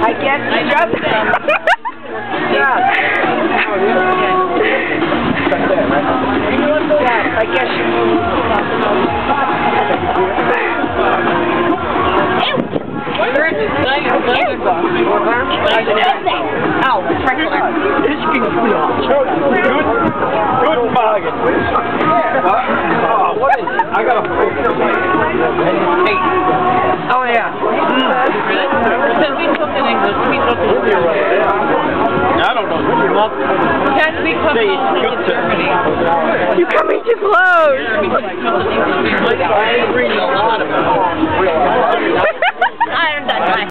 I guess you just I guess you Oh, regular. Good bargain. What is it? I got a 8. Oh, yeah. Can we talk in English? I don't know. Can we come home to Germany? You're coming too close. I read a lot about it.